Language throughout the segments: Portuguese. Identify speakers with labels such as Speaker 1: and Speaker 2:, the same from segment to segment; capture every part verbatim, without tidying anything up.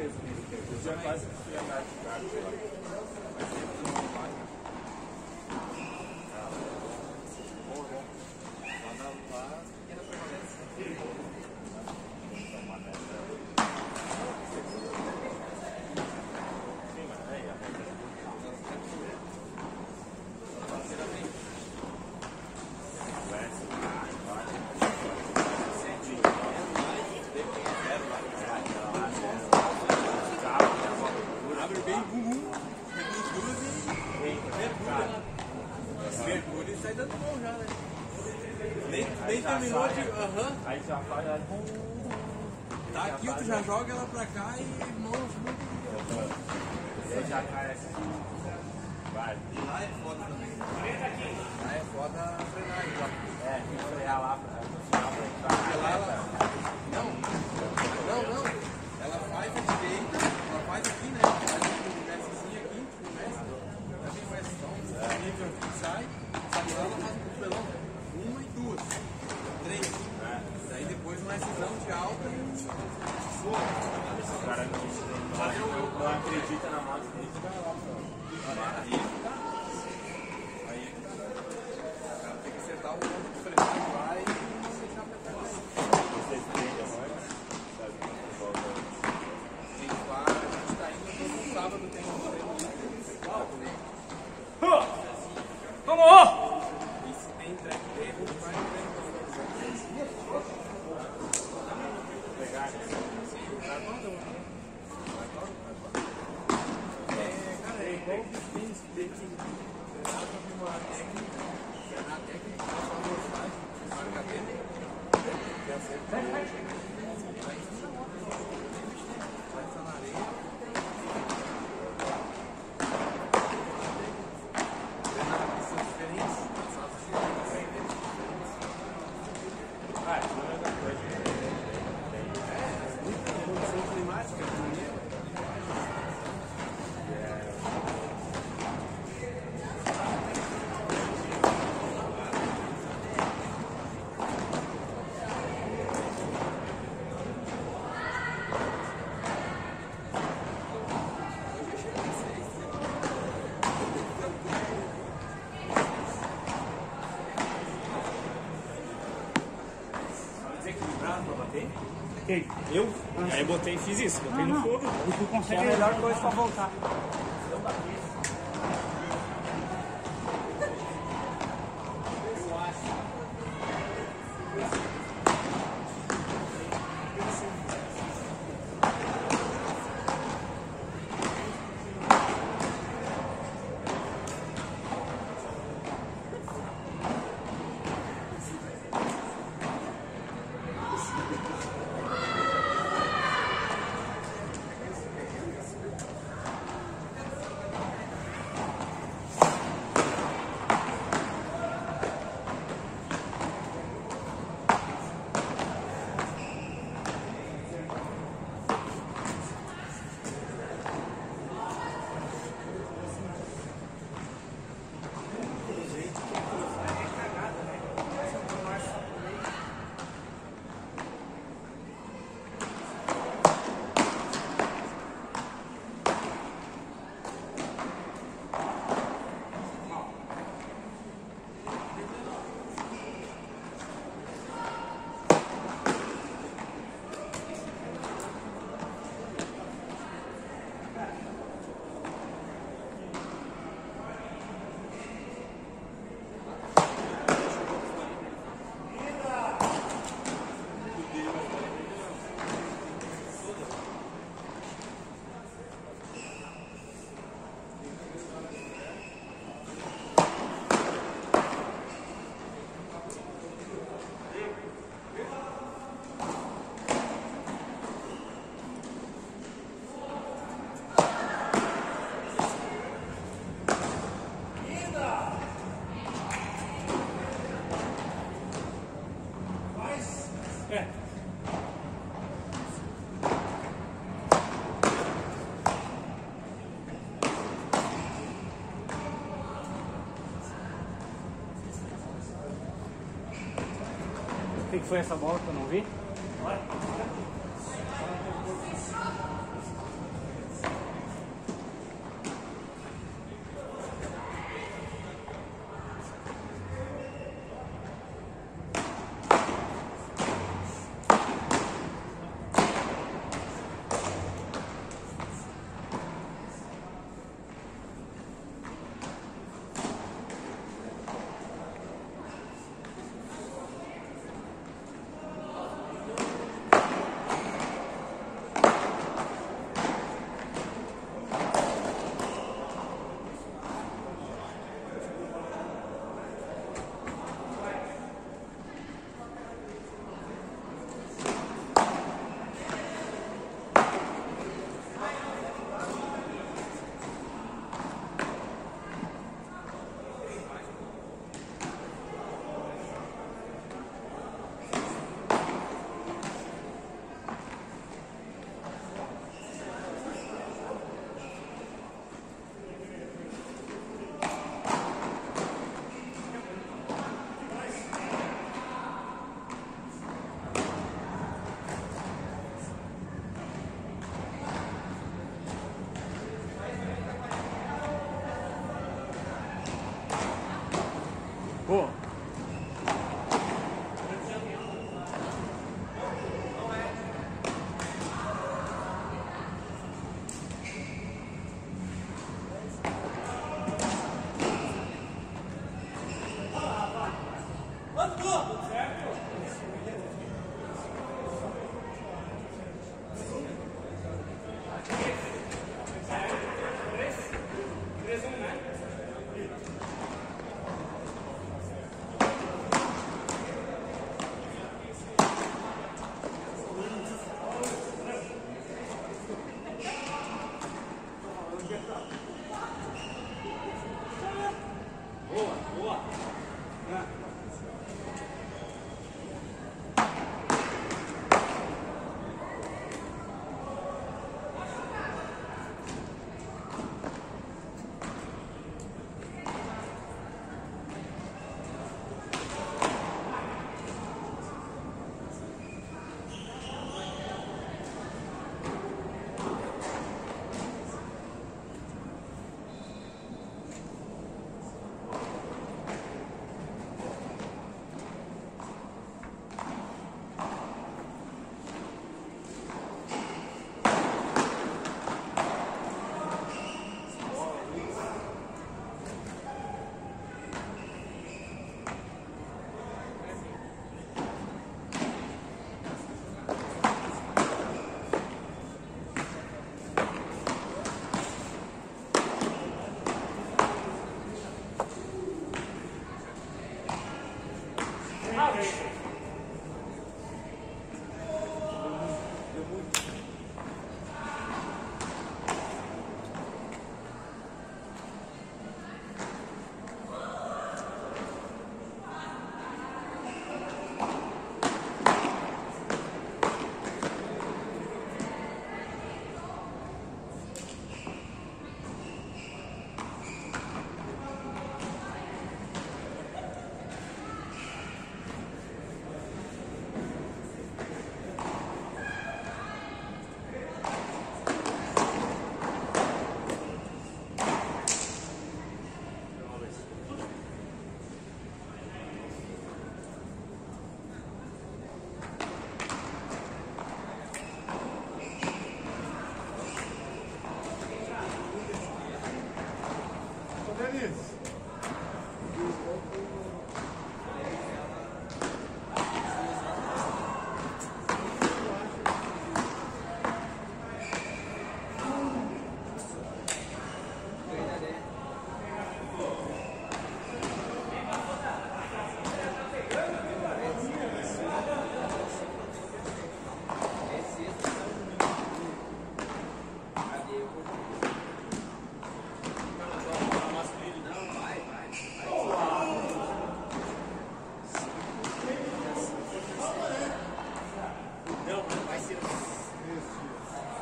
Speaker 1: mesmo. Eu já quase fui andar de carro, sei lá. Mas sempre não vai.
Speaker 2: Terminou de. Aham.
Speaker 1: Aí já faz.
Speaker 2: Tá aqui, tu já joga ela pra cá e mãos muito.
Speaker 1: Você já cai assim. Vai.
Speaker 2: Lá é foda também. Lá é foda a frenagem lá.
Speaker 1: É, tem que frear lá pra entrar.
Speaker 2: Porque lá ela. Não, não, não. Ela faz a direita, ela faz aqui, né? Faz um Szinho aqui, começa. Também faz então, nível aqui, sai. Sai lá, ela faz um pelão. Uma e duas. Três. Daí depois uma decisão de alta e soa.
Speaker 1: O cara não, não, não acredita na moto dele, vai lá pra.
Speaker 2: Aí, aí o cara tem que acertar o ponto de frenagem lá e não deixar pra trás.
Speaker 1: Vocês entendem agora?
Speaker 2: Tem que parar, a gente tá indo todo sábado, tem um treino livre.
Speaker 1: Vamos!
Speaker 2: E se tem track day, a gente vai no treino.
Speaker 1: Pegar aqui.
Speaker 2: É, cara, é igual o tênis, tem que treinar pra vir uma técnica, treinar a técnica, passar uma velocidade, marca dele, e acertar o outro. Aí você vai estar na areia. Treinar pistões diferentes, passar os diferentes.
Speaker 1: Ah, isso não é outra coisa.
Speaker 2: É, muita condição climática, primeiro.
Speaker 3: Quem? Eu? Aí eu botei e fiz isso, botei no fogo.
Speaker 4: E tu consegue
Speaker 3: É a melhor coisa pra voltar. O que foi essa bola que eu não vi?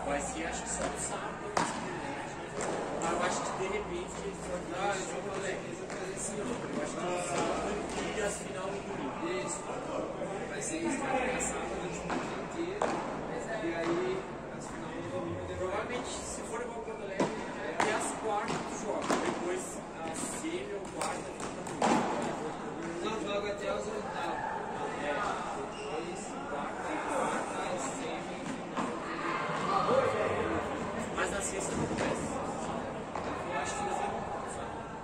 Speaker 2: Vai ser, acho que só no sábado. Ah, eu acho que de repente eles vão dar, eles vão fazer, eles vão fazer assim, ó. Eu acho que no sábado e as final no domingo. Isso. Vai ser isso, vai ficar sábado de manhã inteiro. E aí, as final no domingo. Provavelmente, se for igual Porto Alegre, é até as quartas do jogo. Depois, a semi ou quarta fica no domingo. Não, joga até as oitavas. É, depois, quarta, quarta, semi e final. Mas na sexta não começa. Eu acho que não vai começar.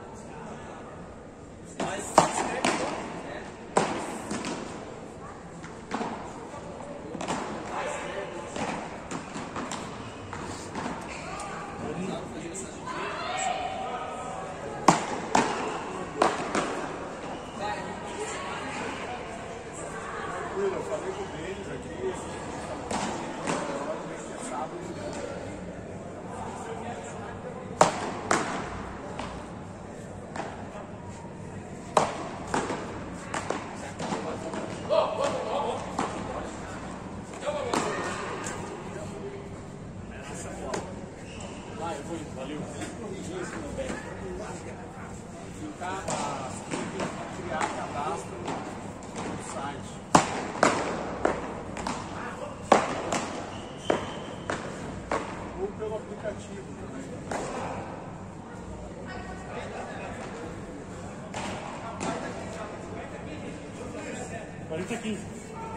Speaker 2: Mas se escreve é.
Speaker 1: Eu falei com eles aqui, é sábado.
Speaker 3: Vai, eu vou indo, valeu.
Speaker 1: Ficar a criar cadastro no site. Ou pelo aplicativo também.
Speaker 3: quarenta e quinze.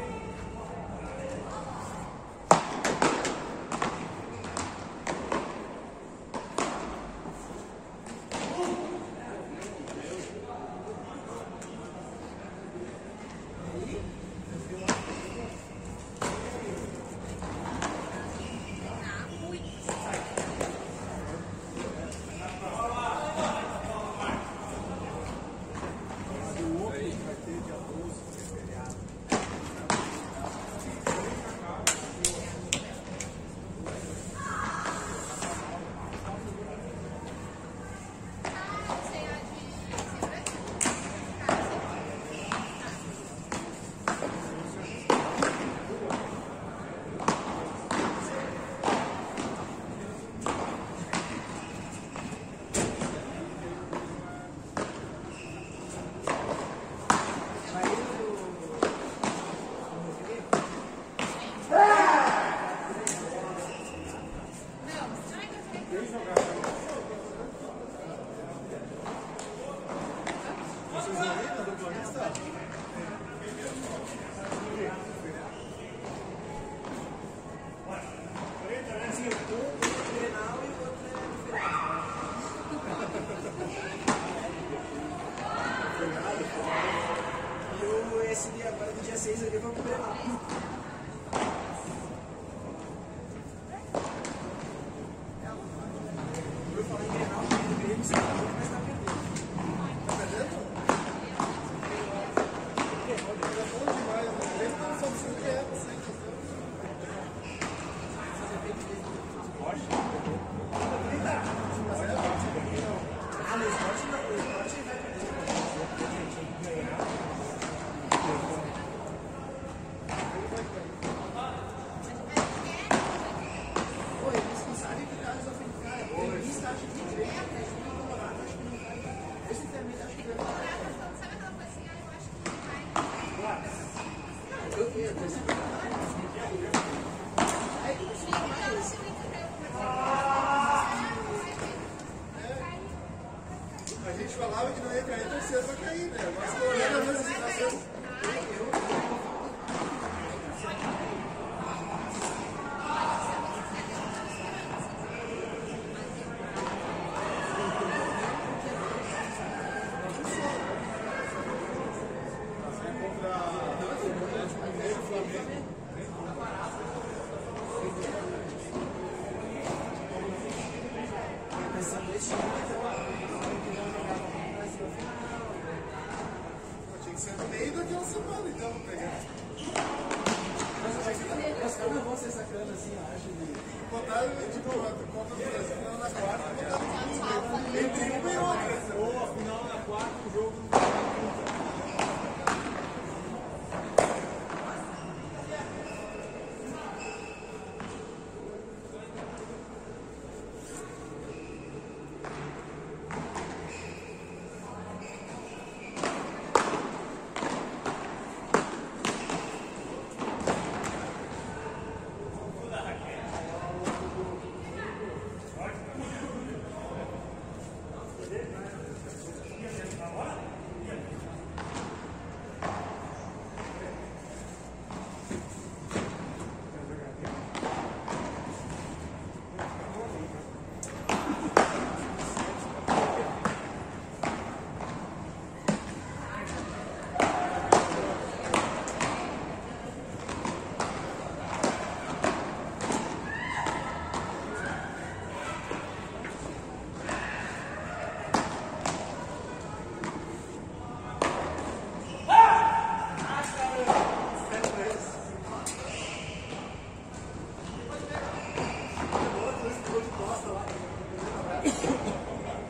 Speaker 4: Esse dia agora do dia seis eu vou pro Grenal. Eu falei em Grenal, o Grêmio se acabou, mas tá perdendo. Tá perdendo? É bom demais, né? O Grêmio tá só precisando ganhar pra sempre. Ah, no esporte não, o esporte vai perder. Pô, eles não sabem que o Carlos ofende, cara. Tem lista, acho que três, acho que não colorado, acho que não vai. Esse termina, acho que vai.
Speaker 5: Sabe aquela coisa assim, ah, eu acho que não vai.
Speaker 4: Eu eu percebi. Aí tu não fica mais. A gente falava que não ia cair, torcer pra cair, né? Mas pelo menos a situação. Pensando nesse time, tinha que ser no meio daquela semana, então, vou pegar. Os caras não vão ser sacana assim, eu acho. De... Botaram, tipo, a Copa do Brasil na quarta, botaram entre uma e outra. Ou a final na quarta, o jogo.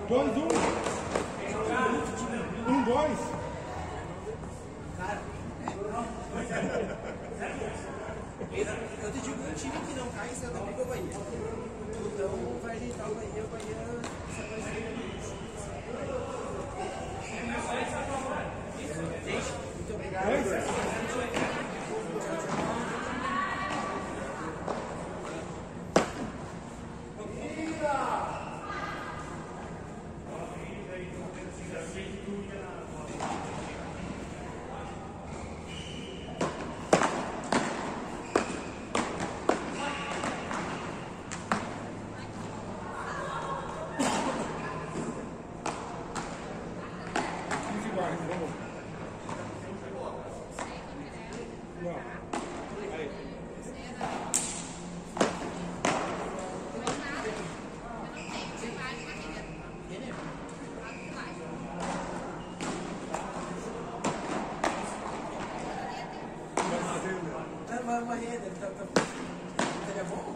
Speaker 4: Dois, um. Um, dois.
Speaker 2: Eu te digo, um time que não cai em Santa Briga é o Bahia. Então vai ajeitar o Bahia, o Bahia só vai ser. Gente, muito obrigado. Uma rede, tá, tá, seria bom?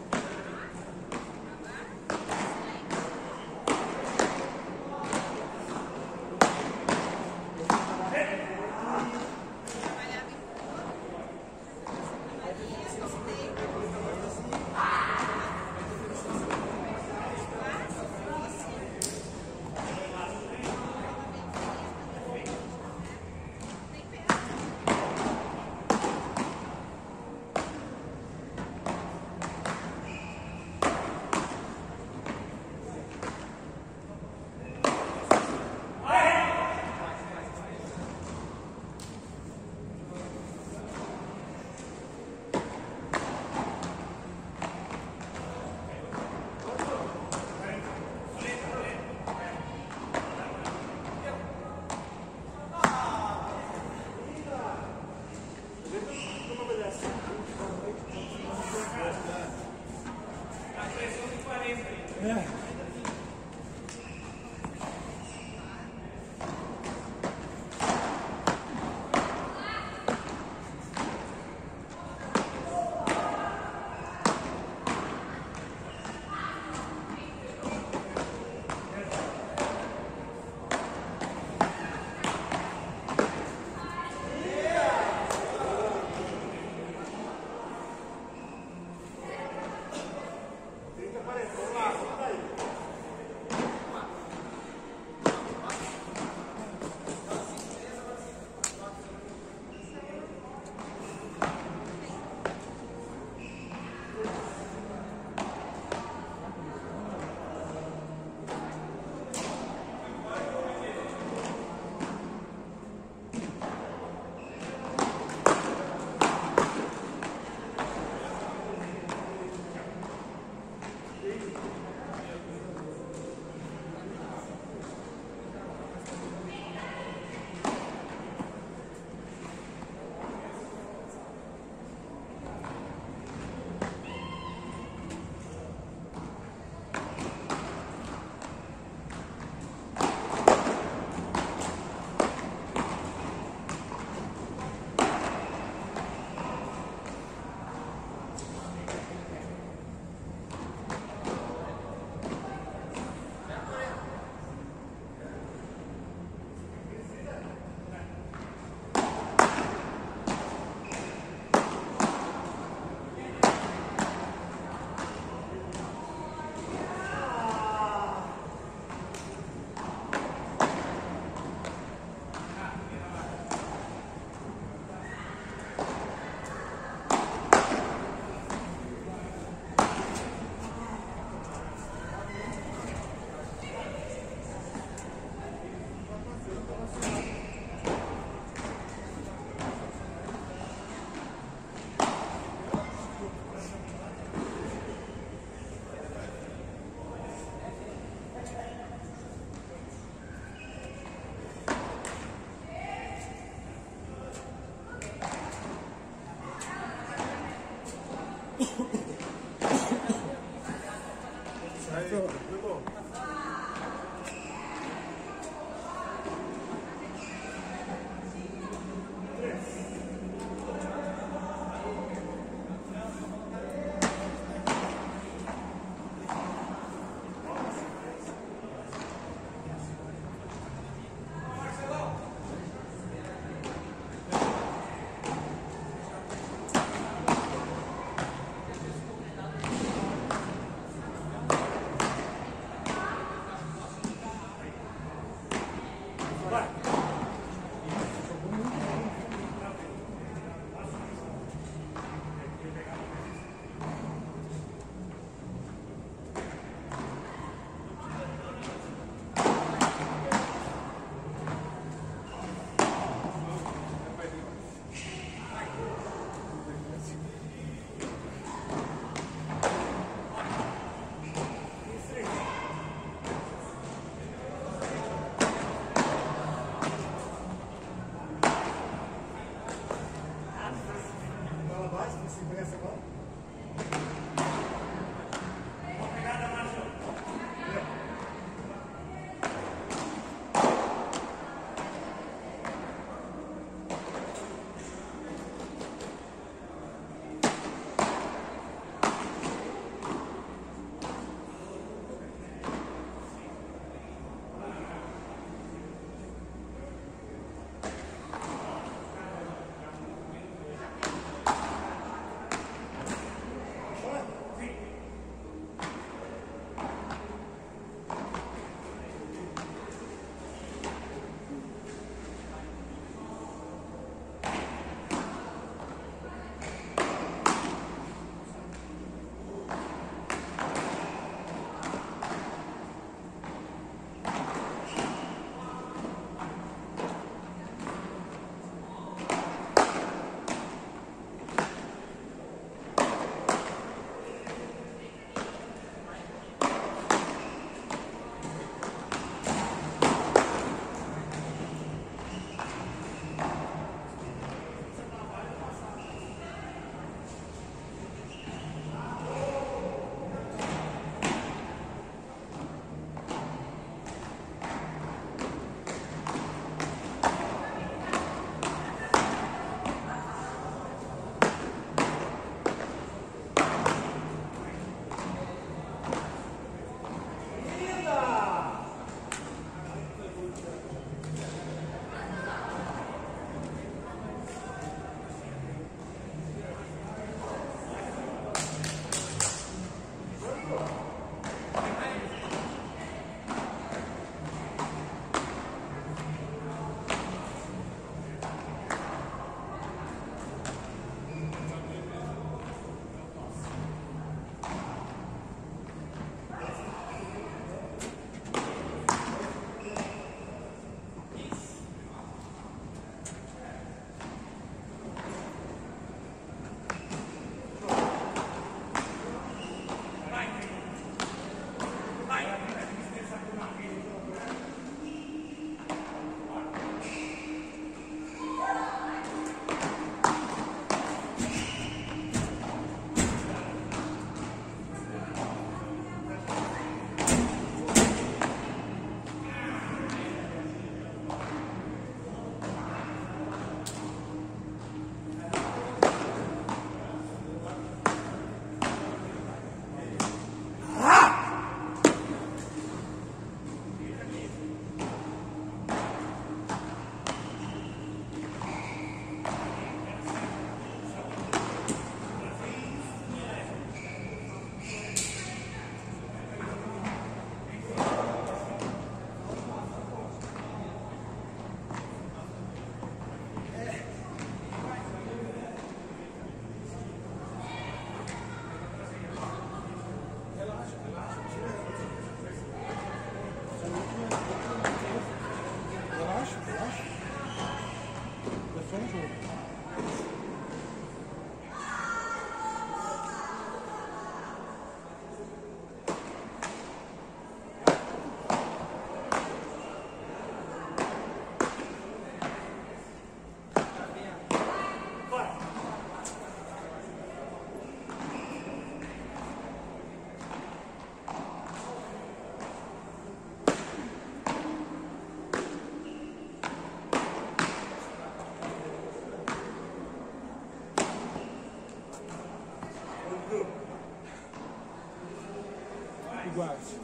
Speaker 3: iguais.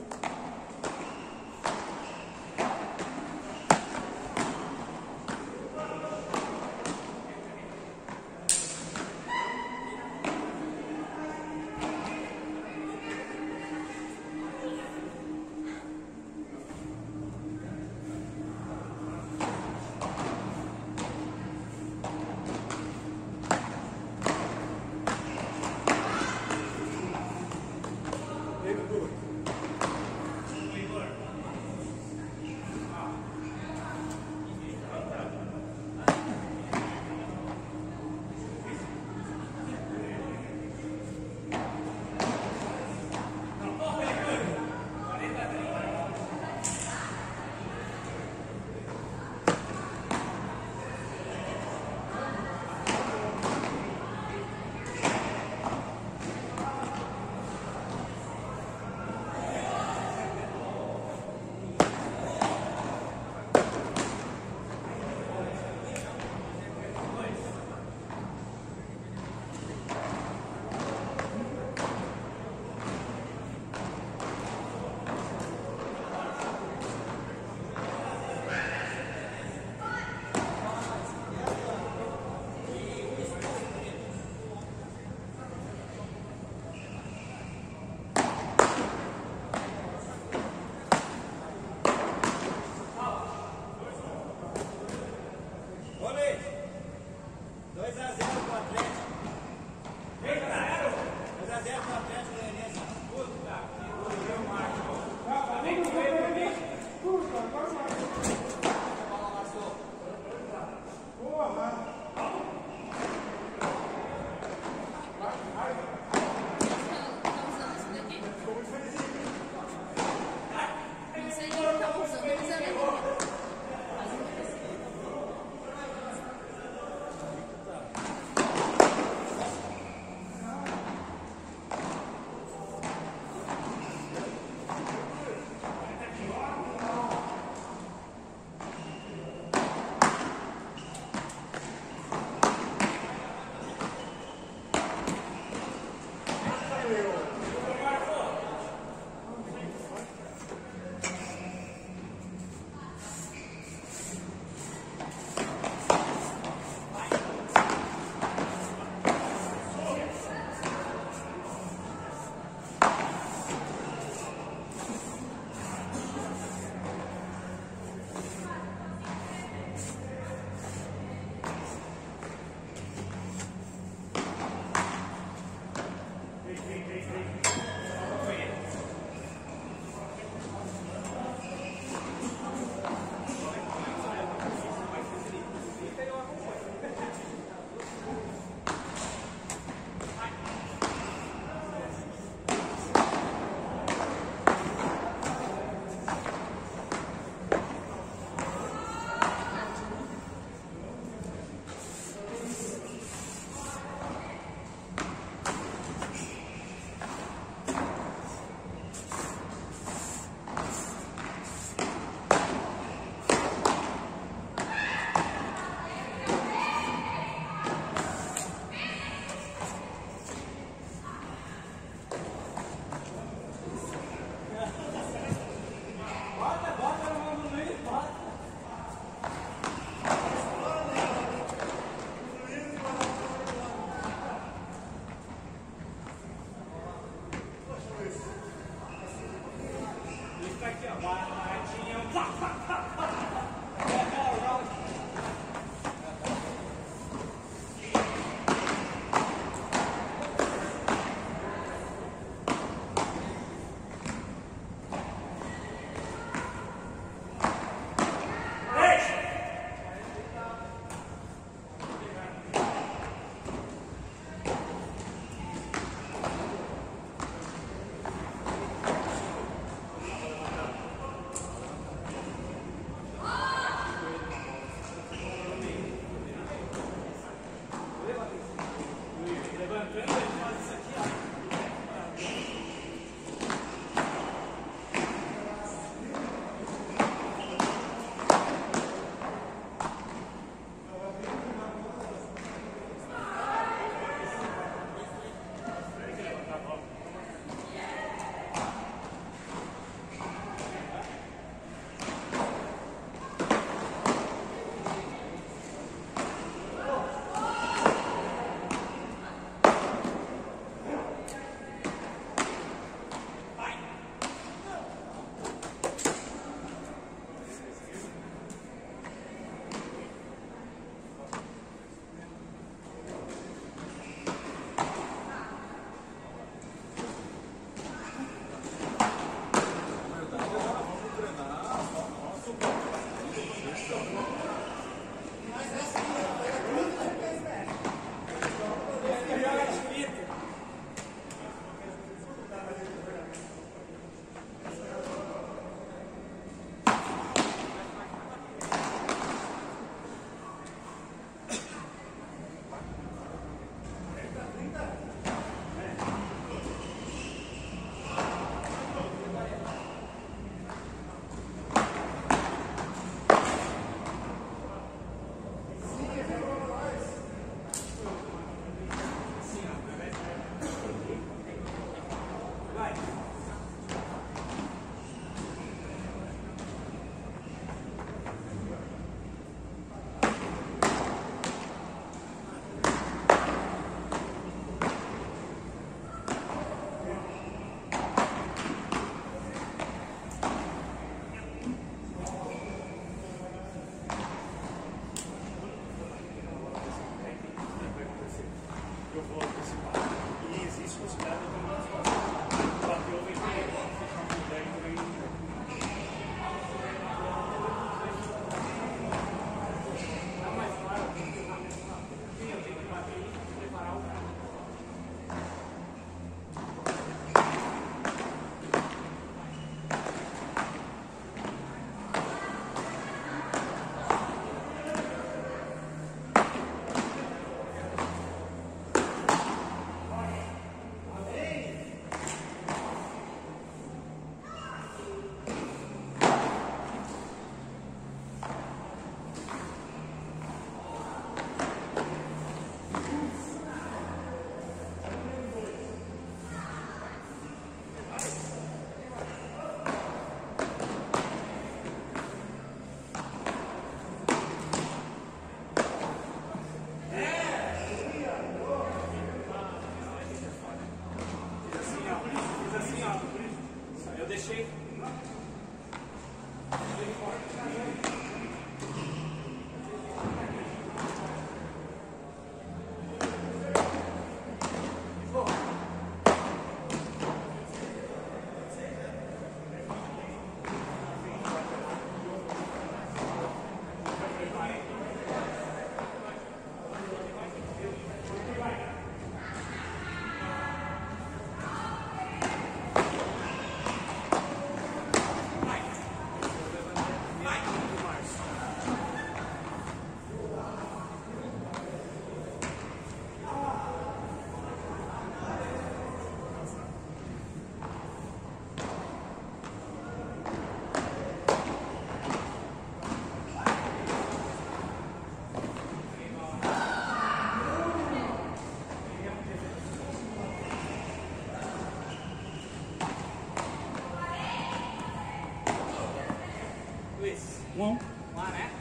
Speaker 3: Um.
Speaker 6: Lá, né?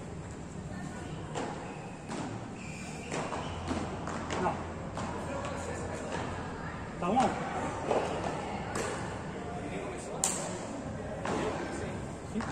Speaker 3: Não. Tá um. Sim.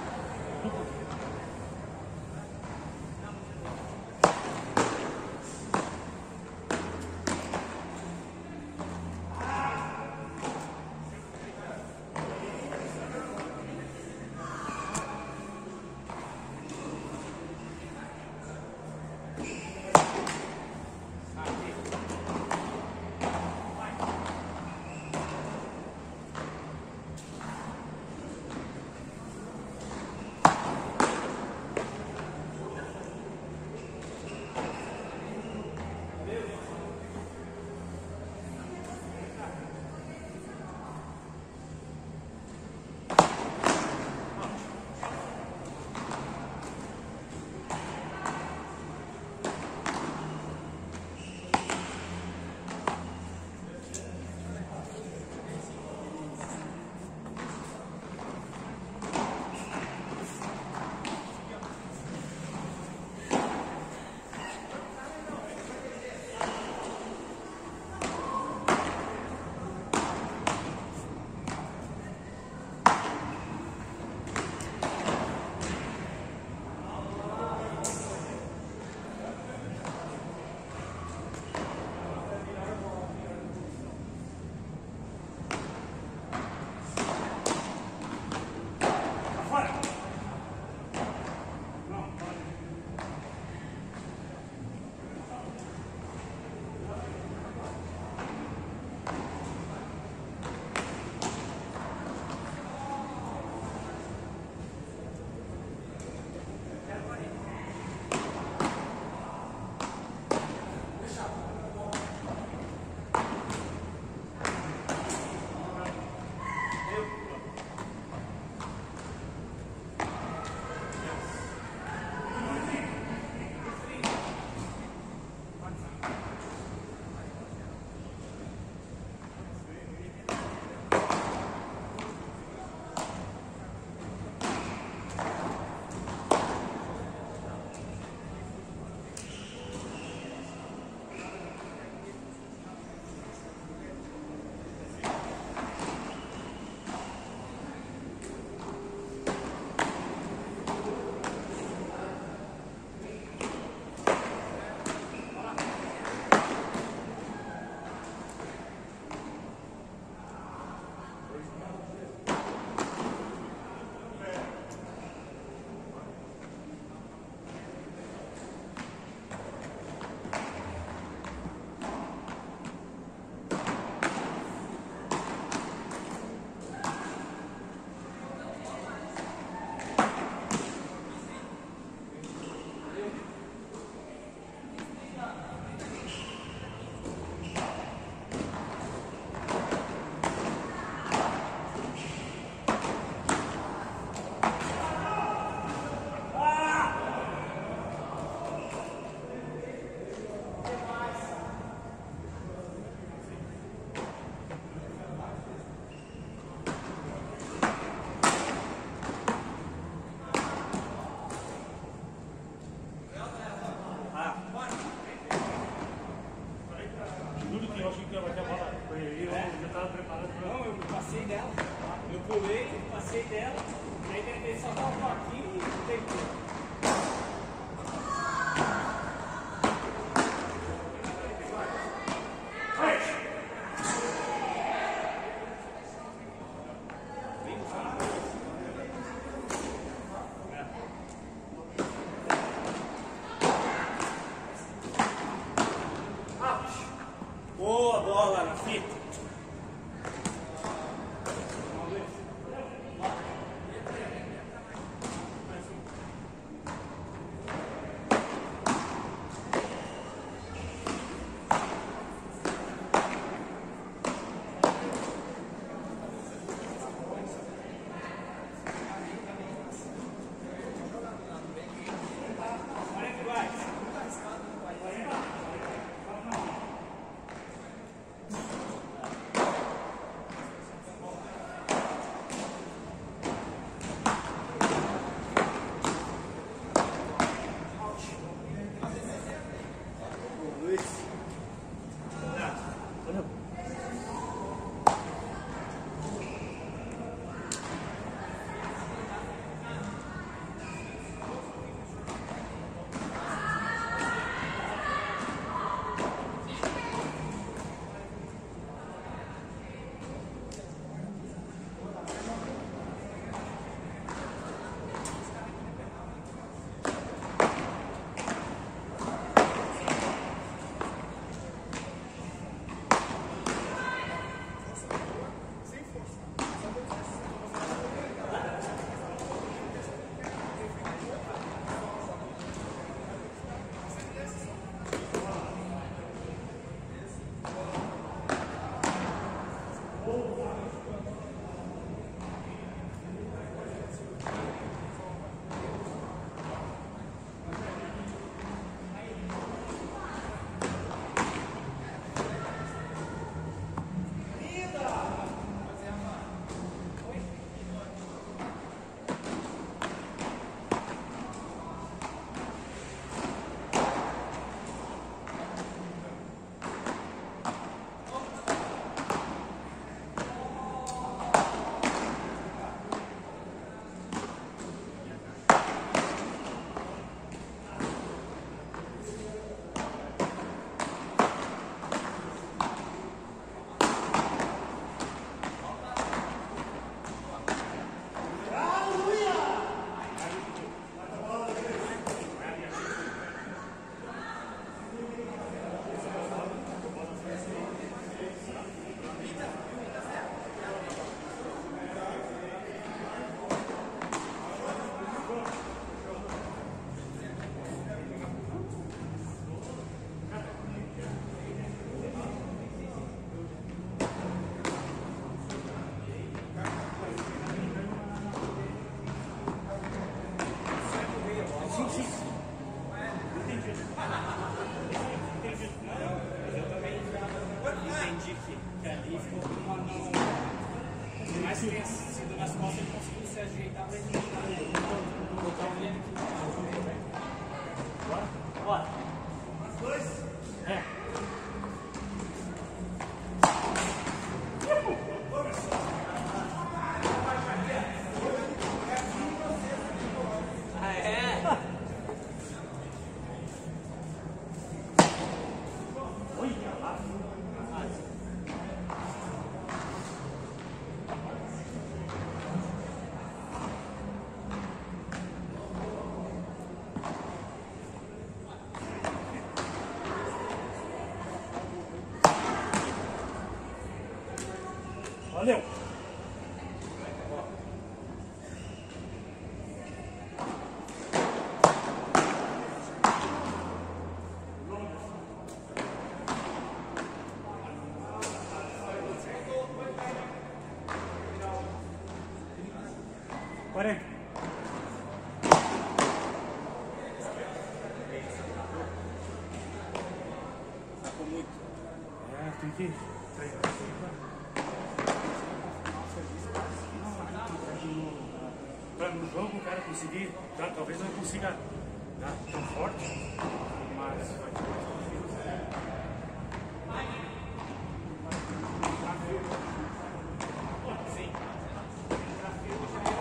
Speaker 3: passei dela, aí tentei só dar um toquinho e deitei. Boa bola na fita. Mais que tenha sido nas costas, ele conseguiu se ajeitar para ele botar o dedo aqui. Bora? Bora. As dois? É. Ah, é? Olha lá. Valeu! quarenta. Sacou muito. É, tem que treinar. Para no jogo o cara conseguir, tá? Talvez não consiga dar tão forte, mas vai ter sim.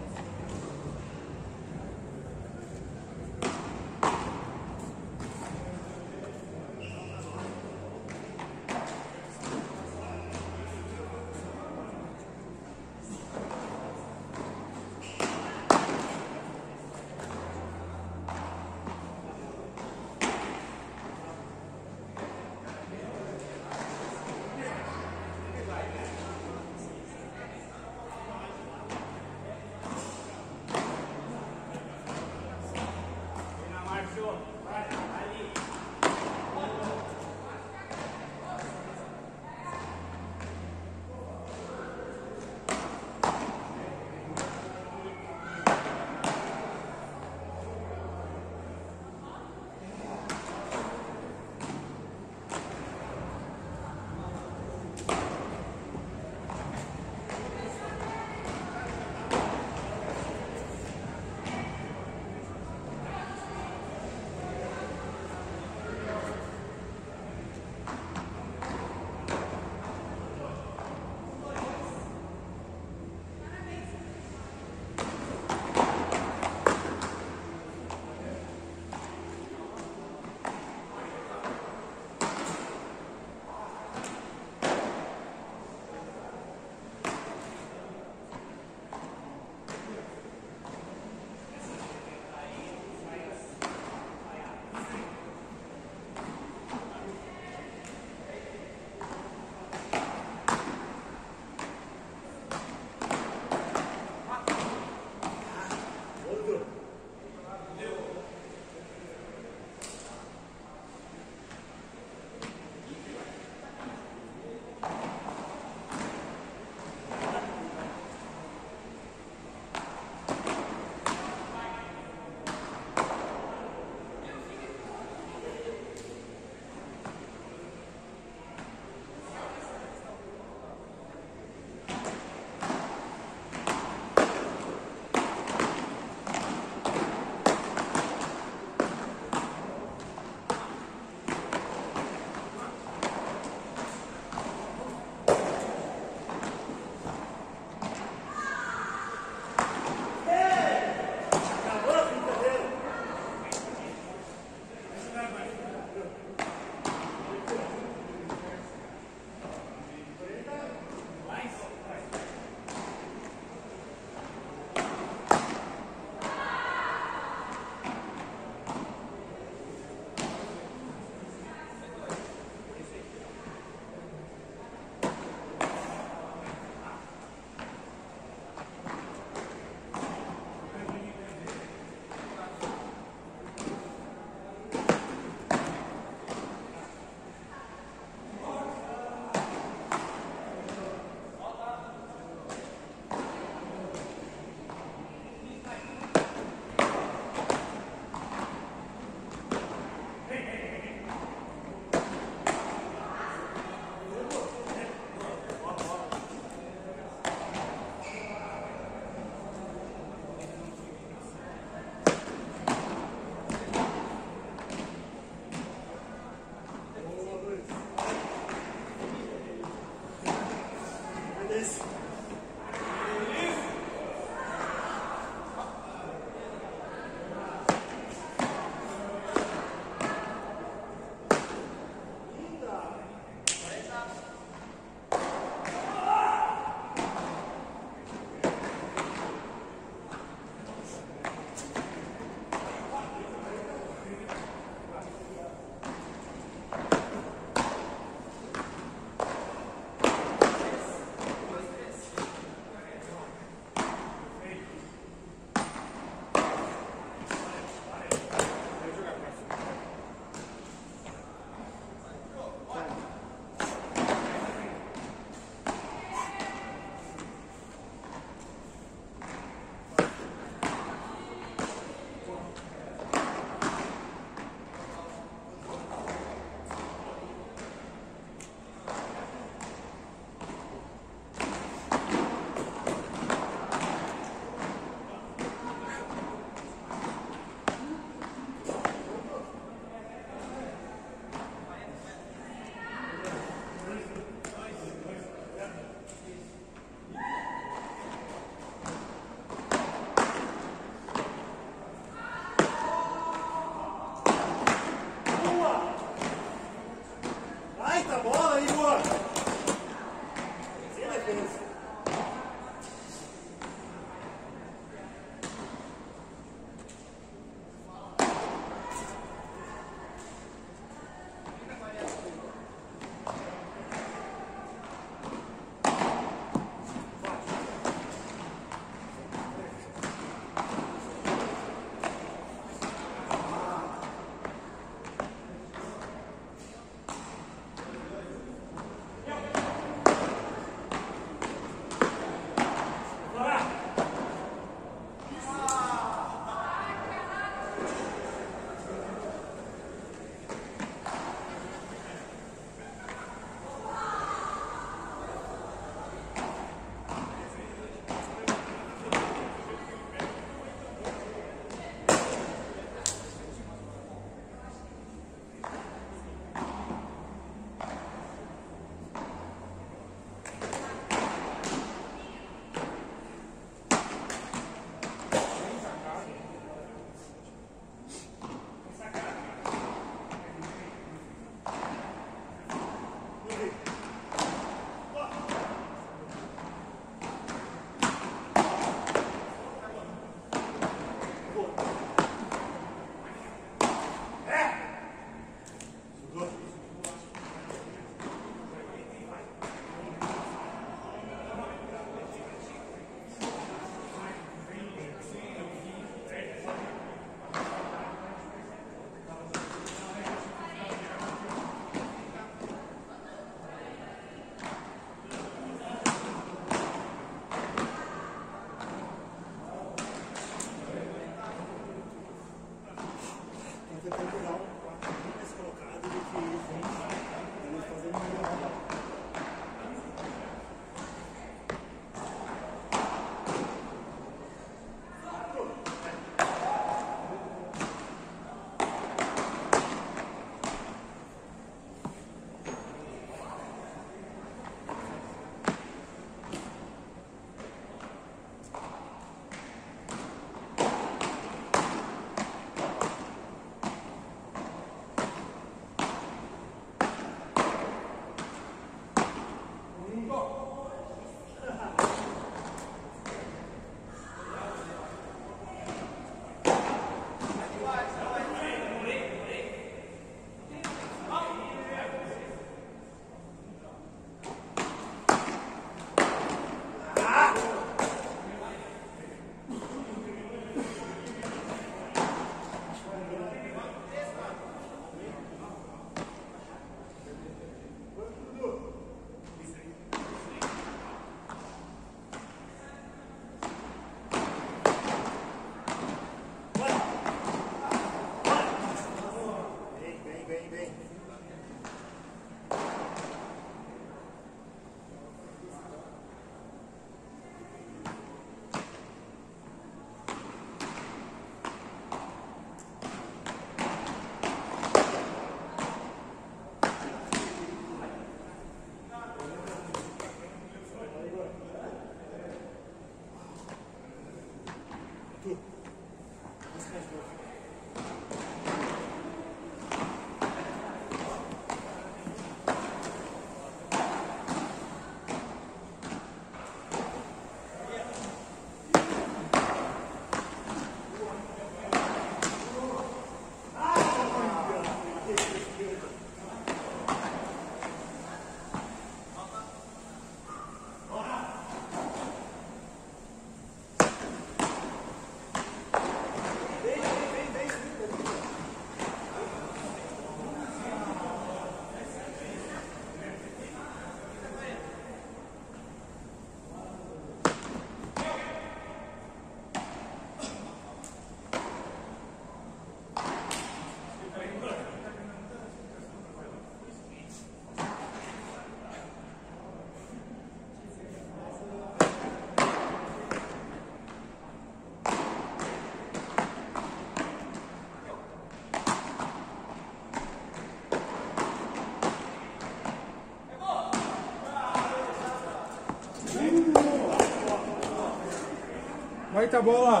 Speaker 4: Vai, tá bola.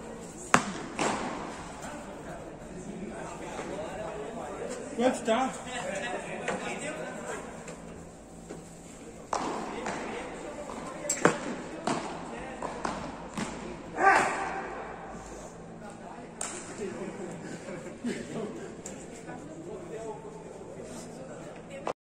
Speaker 4: Quanto tá?